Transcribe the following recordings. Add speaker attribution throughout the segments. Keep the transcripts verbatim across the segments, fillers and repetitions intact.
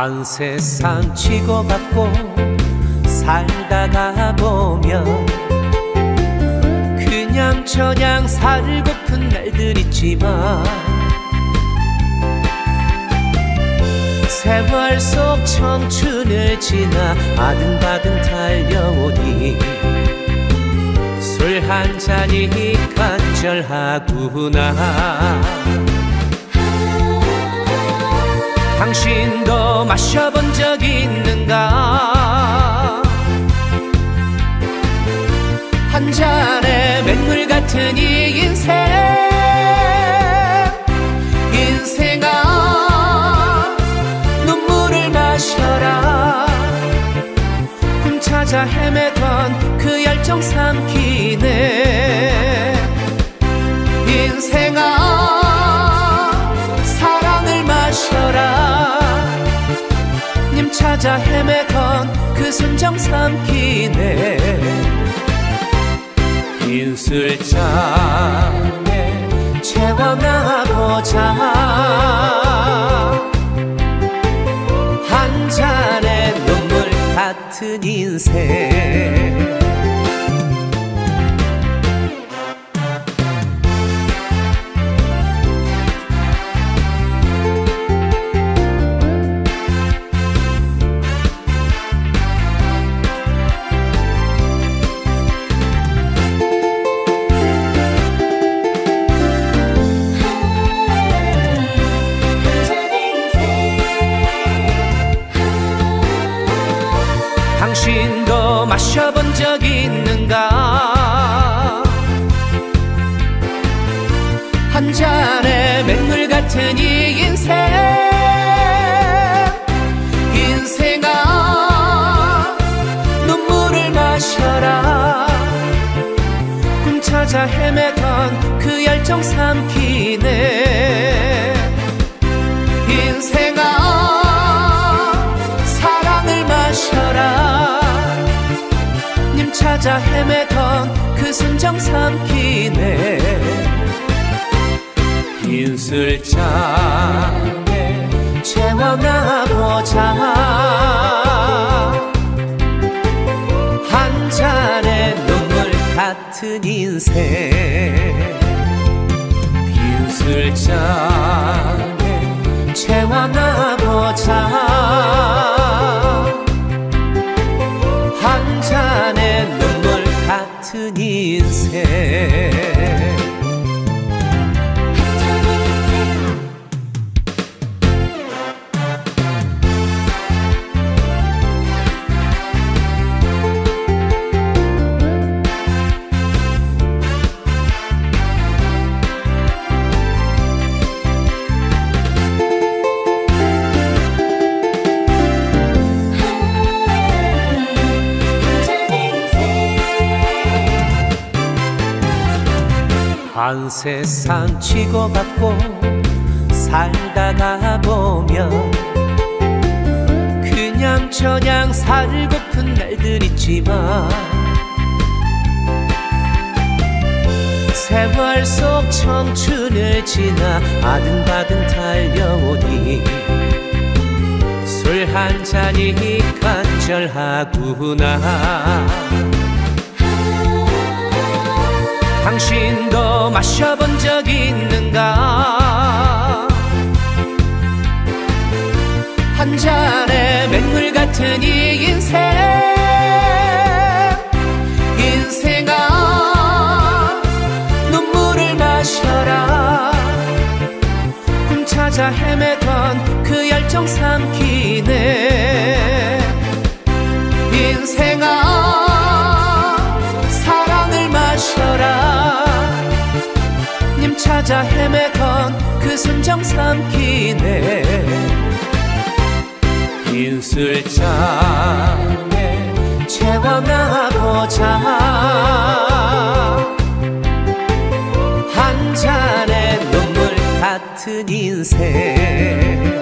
Speaker 1: 한 세상 치고받고 살다가 보면 그냥 저냥 살고픈 날들 있지만 세월 속 청춘을 지나 아등바등 달려오니 술 한 잔이 간절하구나. 당신도 마셔본 적 있는가? 한 잔의 맹물 같은 이 인생, 인생아 눈물을 마셔라. 꿈 찾아 헤매던 그 열정 삼키네. 인생아 사랑을 마셔라. 님 찾아 헤매던 그 순정 삼키네. 빈 술잔에 채워나 보자. 한 잔의 눈물 같은 인생. 당신도 마셔본 적 있는가? 한 잔의 맹물 같은 이 인생, 인생아 눈물을 마셔라. 꿈 찾아 헤매던 그 열정 삼키네. 인생아 사랑을 마셔라. 님 찾아 헤매던 그 순정 삼키네. 빈 술잔에 채워나 보자. 한 잔의 눈물 같은 인생. 빈 술잔에 채워나 보자. 한 잔의 눈물 같은 인생. 한 세상 치고받고 살다가 보면 그냥 저냥 살고픈 날들 있지만 세월 속 청춘을 지나 아등바등 달려오니 술 한 잔이 간절하구나. 당신도 마셔본 적 있는가? 한 잔의 맹물 같은 이 인생, 인생아 눈물을 마셔라. 꿈 찾아 헤매던 그 열정 삼키네. 인생아 사랑을 마셔라. 님 찾아 헤매던 그 순정 삼키네. 빈 술잔에 채워나 보자. 한 잔의 눈물 같은 인생.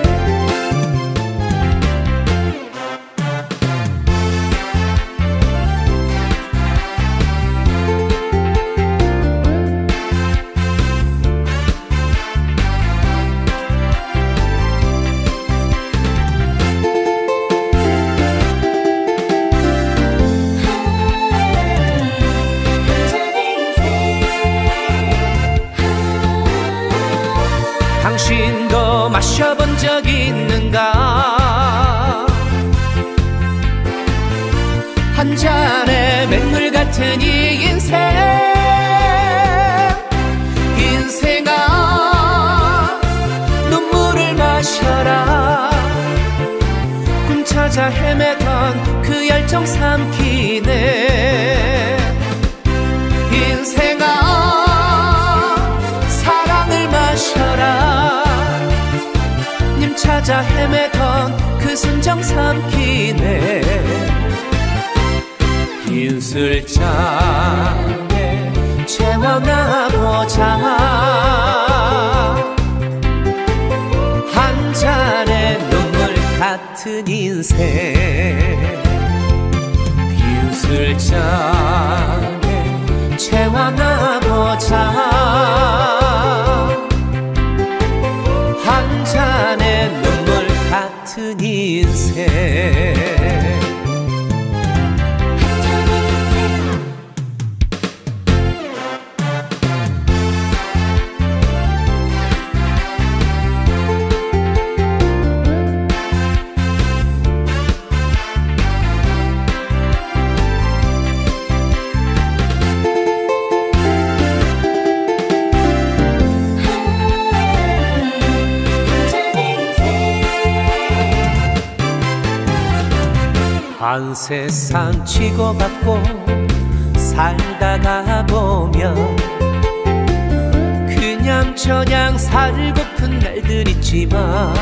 Speaker 1: 당신도 마셔본 적 있는가? 한 잔의 맹물 같은 이 인생, 인생아 눈물을 마셔라. 꿈 찾아 헤매던 그 열정 삼키네. 인생아 사랑을 마셔라. 님 찾아 헤매던 그 순정 삼키네. 흰 술잔에 채워놔보자. 한 잔의 눈물 같은 인생. 흰 술잔에 채워놔보자. 한 잔의 눈물 같은 인생. 한 세상 치고 받고 살다가 보면 그냥 저냥 살고픈 날들 있지만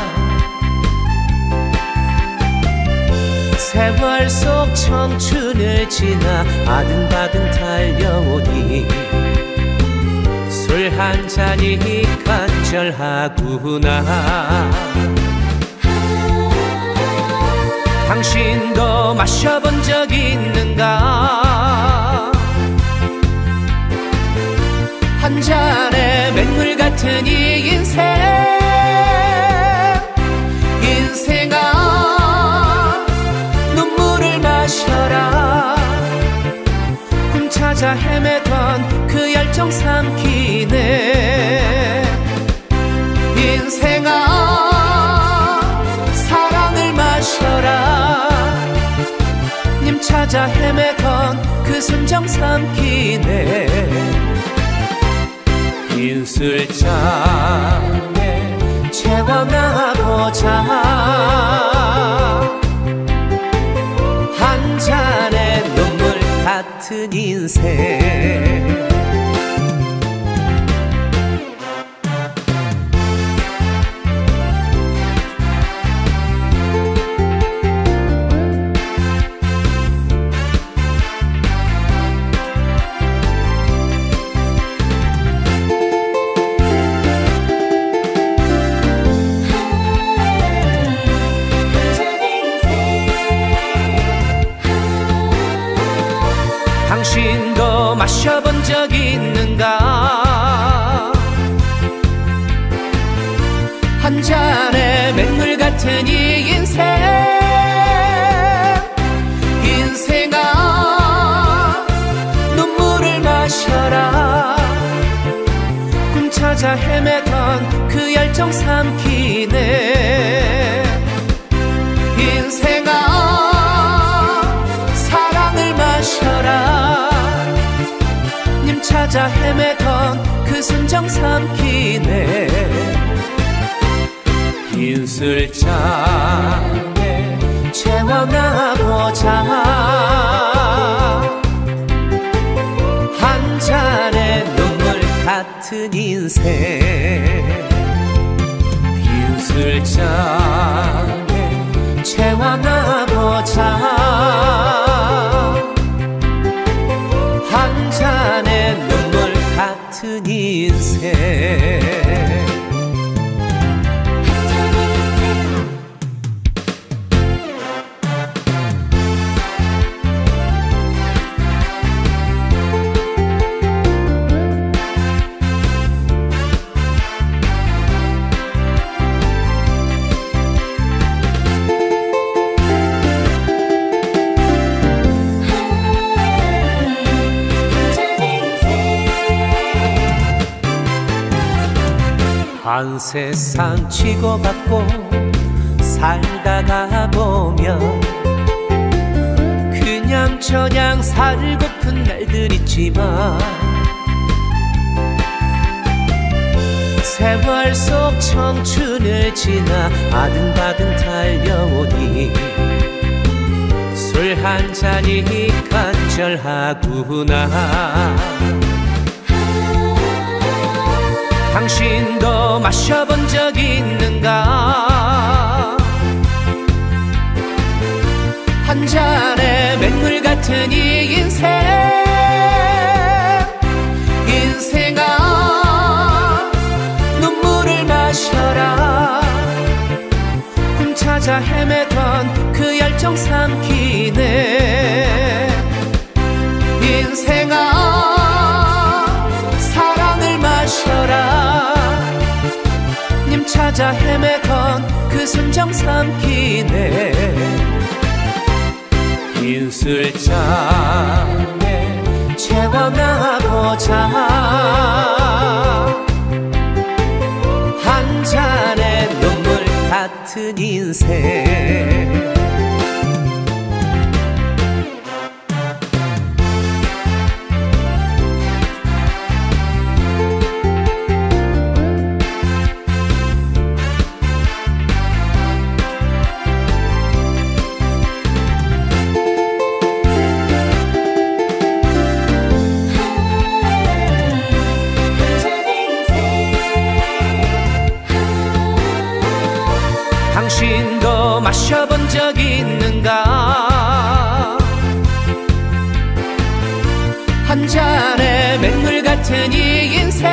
Speaker 1: 세월 속 청춘을 지나 아등바등 달려오니 술 한 잔이 간절하구나. 당신도 마셔본 적 있는가? 한 잔의 맹물 같은 이 인생, 인생아 눈물을 마셔라. 꿈 찾아 헤매던 그 열정 삼키네. 인생아 사랑을 마셔라. 님 찾아 헤매던 그 순정 삼키네. 흰 술잔에 채워놔보자. 한 잔의 눈물 같은 인생. 당신도 마셔본 적 있는가? 한 잔의 맹물 같은 이 인생, 인생아 눈물을 마셔라. 꿈 찾아 헤매던 그 열정 삼키네. 인생아 사랑을 마셔라. 님 찾아 헤매던 그 순정 삼키네. 흰 술잔에 채워놔보자. 한 잔의 눈물 같은 인생. 흰 술잔에 채워놔보자. 한 잔의 눈물 같은 인생. 한 세상 치고받고 살다가 보면 그냥 저냥 살고픈 날들 있지만 세월 속 청춘을 지나 아등바등 달려오니 술 한 잔이 간절하구나. 당신도 마셔본 적 있는가? 한 잔의 맹물 같은 이 인생, 인생아 눈물을 마셔라. 꿈 찾아 헤매던 그 열정 삼키네. 인생아 사랑을 마셔라. 님 찾아 헤매던 그 순정 삼키네. 빈 술잔에 채워나보자. 한 잔의 눈물 같은 인생. 당신도 마셔본 적 있는가? 한 잔의 맹물 같은 이 인생,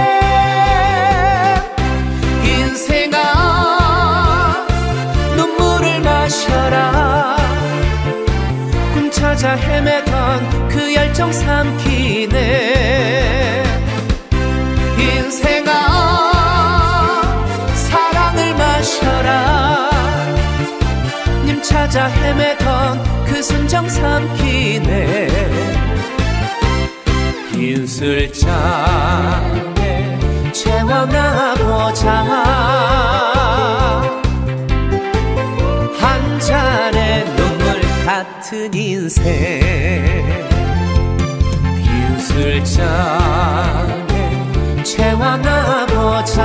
Speaker 1: 인생아 눈물을 마셔라. 꿈 찾아 헤매던 그 열정 삼키네. 인생아 사랑을 마셔라. 님 찾아 헤매던 그 순정 삼키네. 빈 술잔에 채워나보자. 한 잔의 눈물 같은 인생. 빈 술잔에 채워나보자.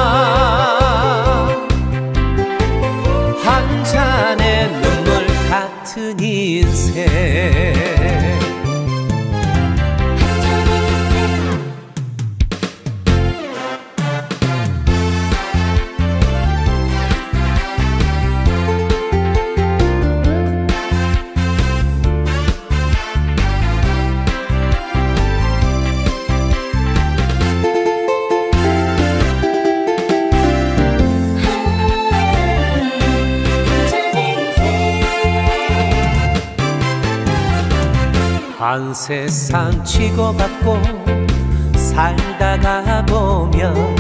Speaker 1: 한 잔의 눈물 같은 인생. 한 세상 치고받고 살다가 보면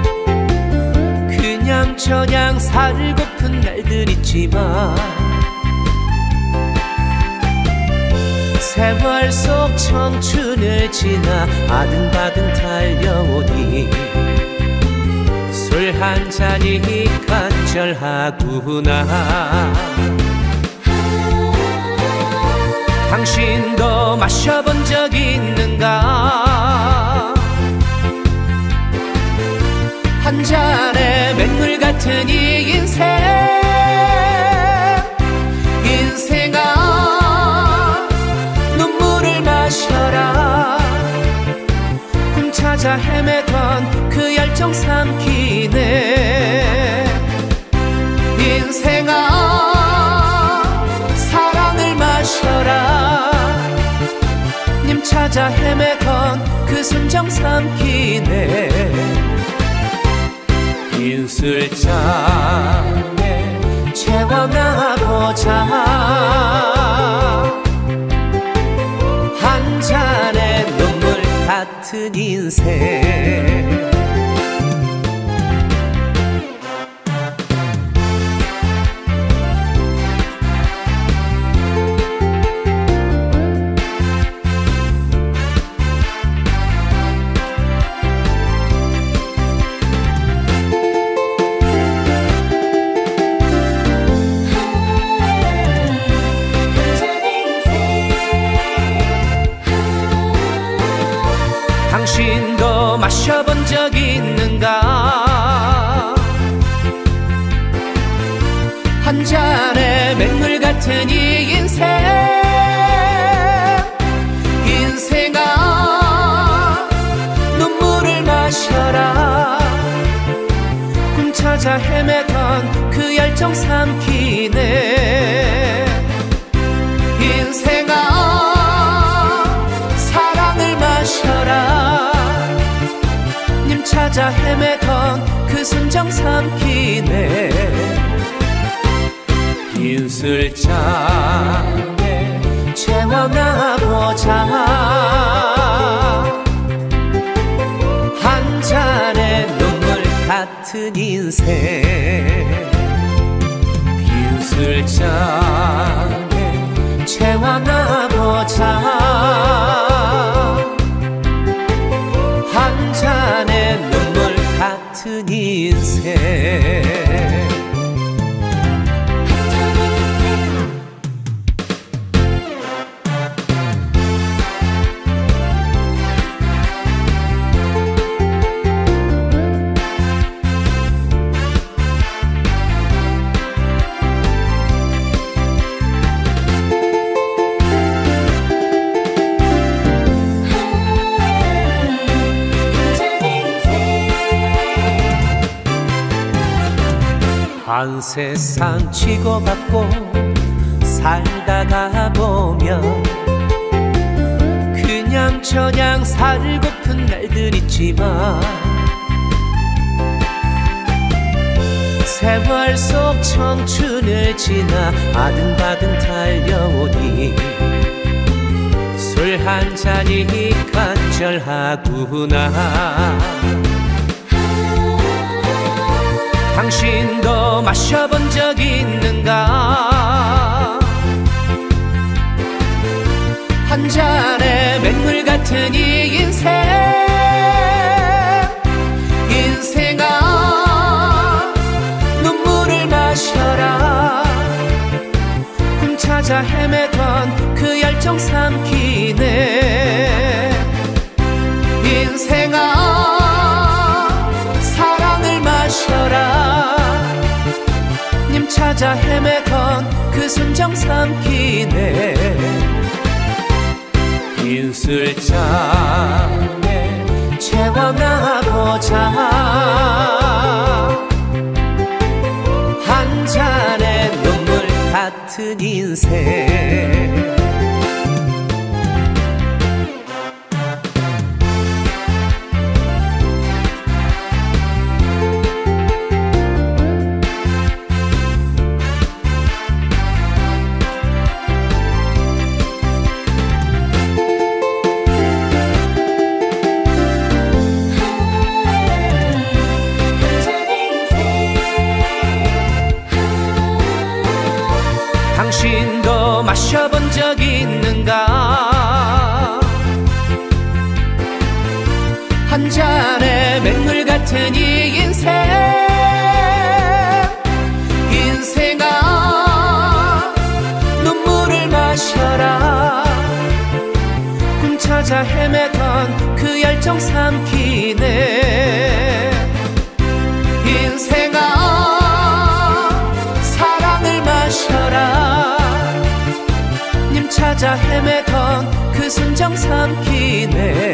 Speaker 1: 그냥 저냥 살고픈 날들 있지만 세월 속 청춘을 지나 아등바등 달려오니 술 한 잔이 간절하구나. 당신도 마셔본 적 있는가? 한 잔의 맹물 같은 이 인생, 인생아 눈물을 마셔라. 꿈 찾아 헤매던 그 열정 삼키네. 인생아 사랑을 마셔라. 님 찾아 헤매던 그 순정 삼키네. 빈 술잔에 채워나보자. 한 잔의 눈물 같은 인생. 있는가. 한 잔의 맹물 같은 이 인생, 인생아 눈물을 마셔라. 꿈 찾아 헤매던 그 열정 삼키네. 인생아 사랑을 마셔라. 님 찾아 헤매던 그 순정 삼키네. 긴 술잔에 채워나 보자. 한 잔의 눈물 같은 인생. 긴 술잔에 채워나 보자. 한 잔의 눈물 같은 인생. 한 세상 치고받고 살다가 보면 그냥 저냥 살고픈 날들 있지만 세월 속 청춘을 지나 아등바등 달려오니 술 한 잔이 간절하구나. 당신도 마셔본 적 있는가. 한 잔의 맹물 같은 이 인생, 인생아 눈물을 마셔라. 꿈 찾아 헤매던 그 열정 삼키네. 인생아 사랑을 마셔라. 님 찾아 헤매던 그 순정 삼키네. 긴 술잔에 채워나 보자. 한 잔의 눈물 같은 인생. 당신도 마셔본 적 있는가. 한 잔의 맹물 같은 이 인생, 인생아 눈물을 마셔라. 꿈 찾아 헤매던 그 열정 삼키네. 인생아 사랑을 마셔라. 님 찾아 헤매던 그 순정 삼키네.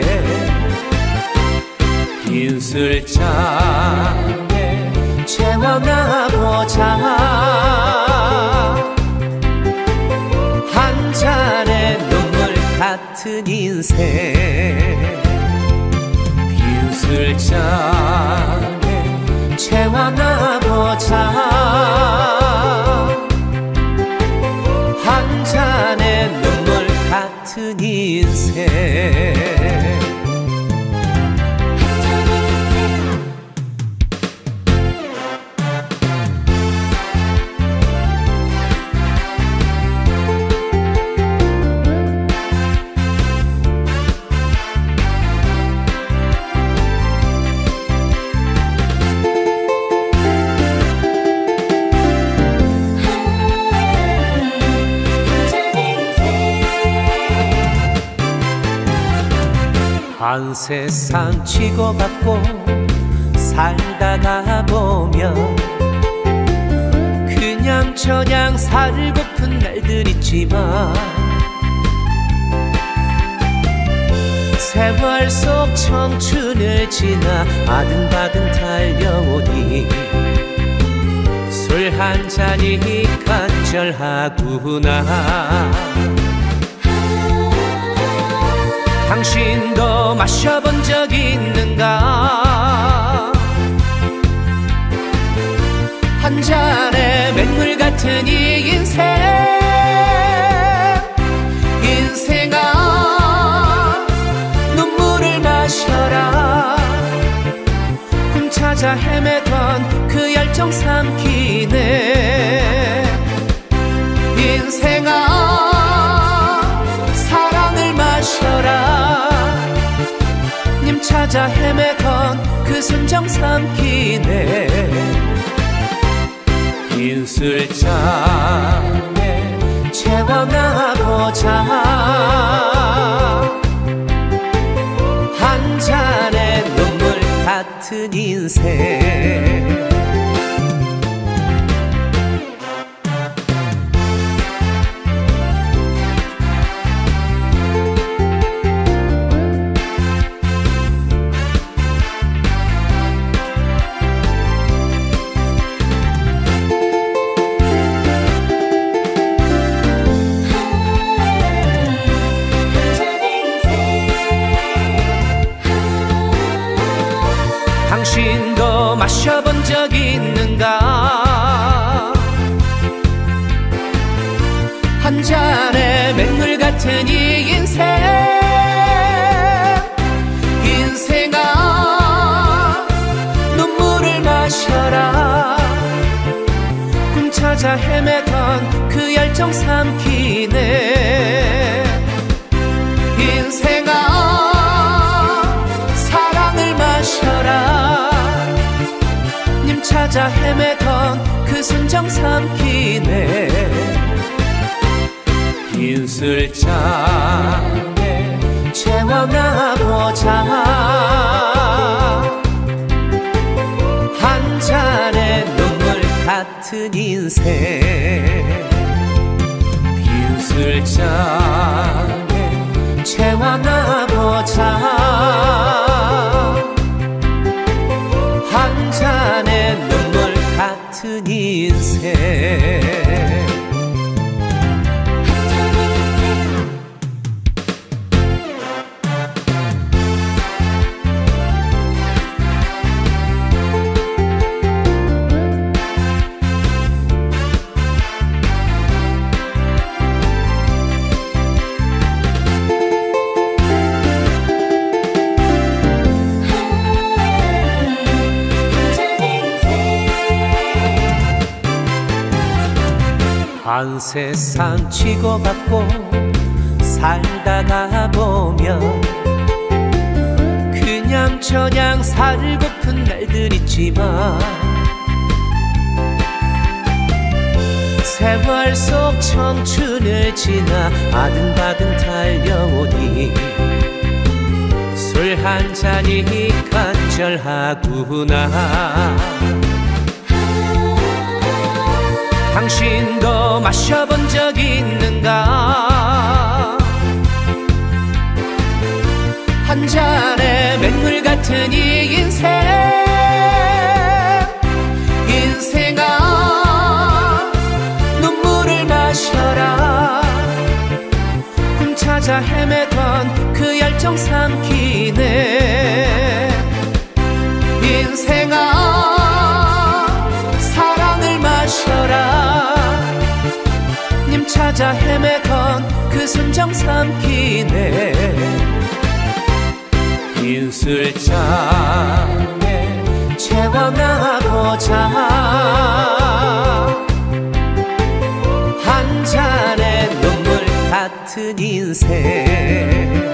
Speaker 1: 긴 술잔에 채워나 보자. 한 잔의 눈물 같은 인생. 긴 술잔에 채워나 보자. 한 잔의 눈물 같은 인생. 한 세상 치고받고 살다가 보면 그냥 저냥 살고픈 날들 있지만 세월 속 청춘을 지나 아등바등 달려오니 술 한 잔이 간절하구나. 당신도 마셔본 적 있는가? 한 잔의 맹물 같은 이 인생, 인생아 눈물을 마셔라. 꿈 찾아 헤매던 그 열정 삼키네. 인생아 사랑을 마셔라. 님 찾아 헤매던 그 순정 삼키네. 빈 술잔에 채워나 보자. 한 잔의 눈물 같은 인생. 당신도 마셔본 적 있는가? 한 잔의 맹물 같은 이 인생, 인생아 눈물을 마셔라. 꿈 찾아 헤매던 그 열정 삼키네. 인생아 사랑을 마셔라. 님 찾아 헤매던 그 순정 삼키네. 빈 술잔에 채워나 보자. 한 잔의 눈물 같은 인생. 빈 술잔에 채워나 보자. 한 잔의 눈물 같은 인생. 한 세상 치고받고 살다가 보면 그냥 저냥 살고픈 날들 있지만 세월 속 청춘을 지나 아등바등 달려오니 술 한 잔이 간절하구나. 당신도 마셔본 적 있는가? 한 잔의 맹물 같은 이 인생, 인생아 눈물을 마셔라. 꿈 찾아 헤매던 그 열정 삼키네. 인생아 사랑을 마셔라. 님 찾아 헤매던 그 순정 삼키네. 빈 술잔에 채워나 보자. 한 잔의 눈물 같은 인생.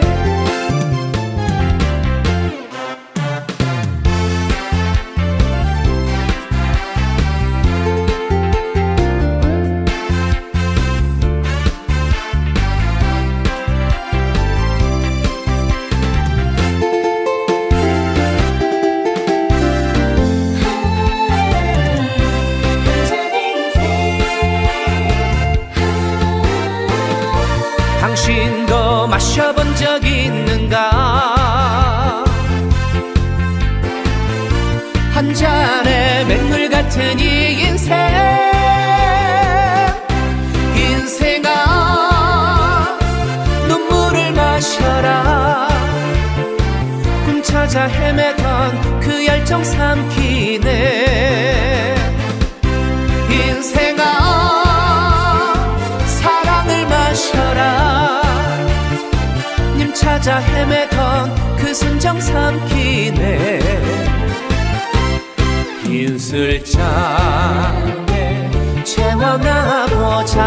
Speaker 1: 마셔본 적 있는가? 한 잔의 맹물 같은 이 인생, 인생아 눈물을 마셔라. 꿈 찾아 헤매던 그 열정 삼키네. 인생아 사랑을 마셔라. 님 찾아 헤매던 그 순정 삼키네. 인술잔에 채워나보자.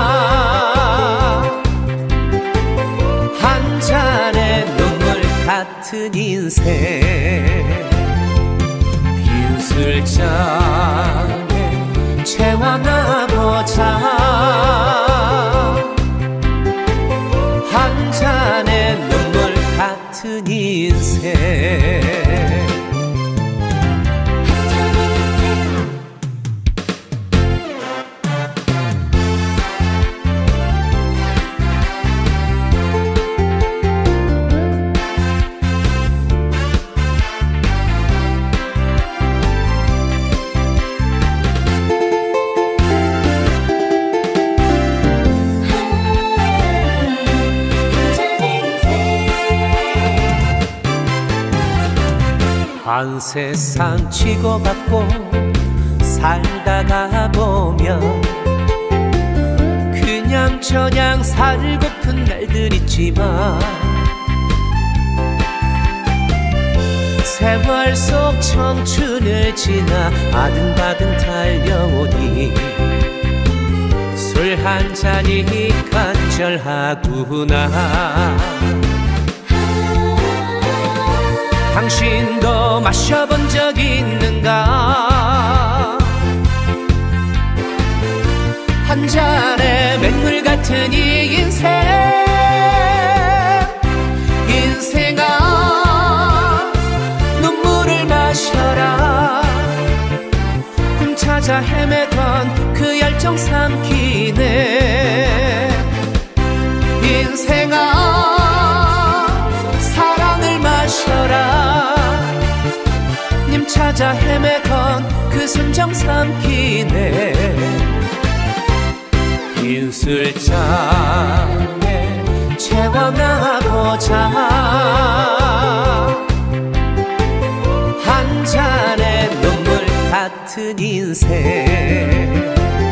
Speaker 1: 한 잔의 눈물 같은 인생. 인술잔에 채워나보자. 한 잔의 눈물 같은 인생. 한 세상 치고받고 살다가 보면 그냥 저냥 살고픈 날들 있지만 세월 속 청춘을 지나 아등바등 달려오니 술 한 잔이 간절하구나. 당신도 마셔본 적 있는가? 한 잔의 맹물 같은 이 인생, 인생아 눈물을 마셔라. 꿈 찾아 헤매던 그 열정 삼키네. 인생아 사랑을 마셔라. 님 찾아 헤매던 그 순정 삼키네. 인술잔에 채워나보자. 한 잔의 눈물 같은 인생.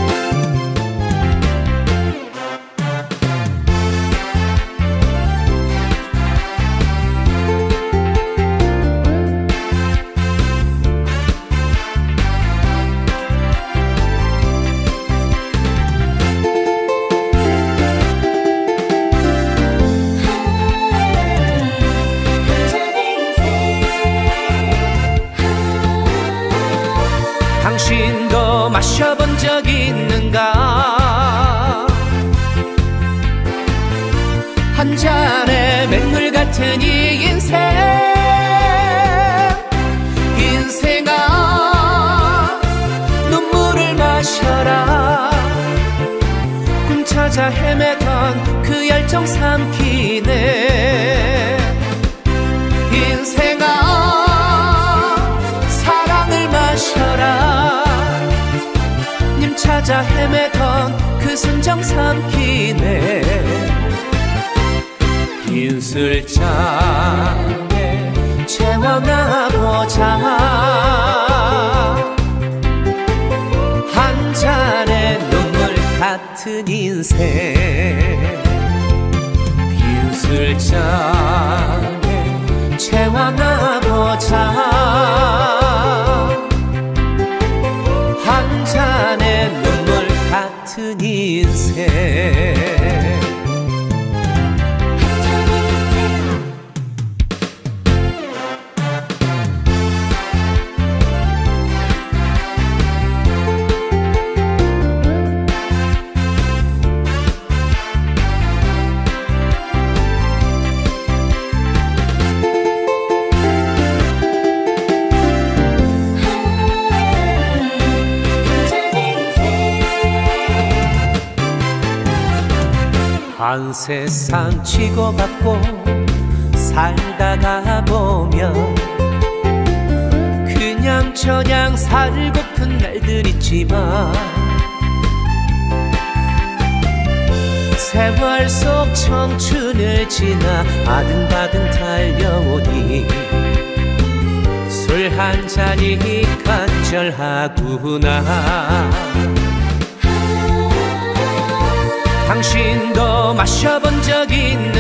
Speaker 1: 당신도 마셔본 적 있는가? 한 잔의 맹물 같은 이 인생, 인생아 눈물을 마셔라. 꿈 찾아 헤매던 그 열정 삼키네. 인생아 사랑을 마셔라. 님 찾아 헤매던 그 순정 삼키네. 인술잔에 채워나보자. 한 잔의 눈물 같은 인생. 인술잔에 채워나보자. 한 잔의 눈물 같은 인생. 한 세상 치고 받고 살다가 보면 그냥 저냥 살고픈 날들 있지만 세월 속 청춘을 지나 아등바등 달려오니 술 한 잔이 간절하구나. 당신도 마셔본 적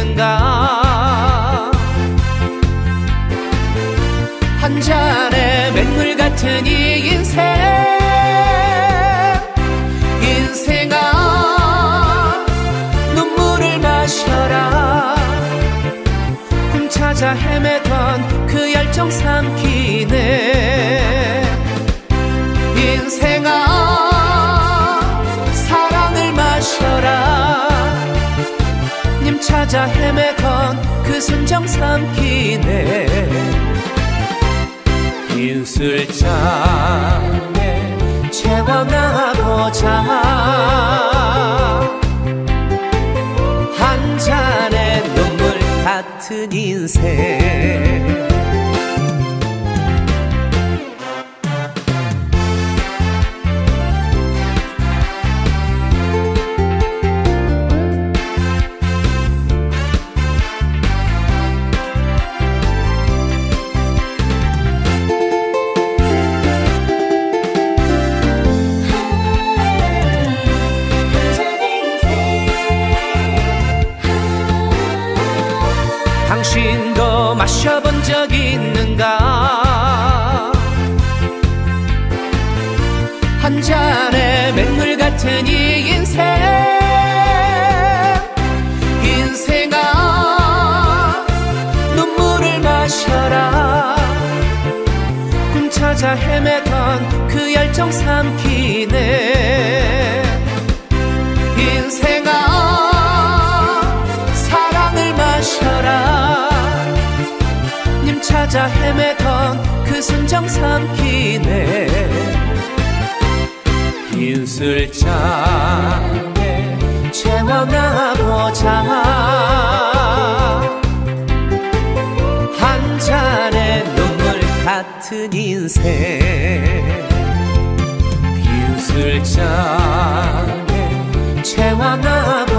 Speaker 1: 있는가? 한 잔의 맹물 같은 이 인생, 인생아 눈물을 마셔라. 꿈 찾아 헤매던 그 열정 삼키네. 인생아 사랑을 마셔라. 님 찾아 헤매던 그 순정 삼키네. 빈 술잔에 채워나보자. 한 잔의 눈물 같은 인생. 당신도 마셔본 적 있는가? 한 잔의 맹물 같은 이 인생, 인생아 눈물을 마셔라. 꿈 찾아 헤매던 그 열정 삼키네. 인생아 사랑을 마셔라. 님 찾아 헤매던 그 순정 삼키네. 빈 술잔에 채워나보자. 한 잔의 눈물 같은 인생. 빈 술잔에 채워나보자.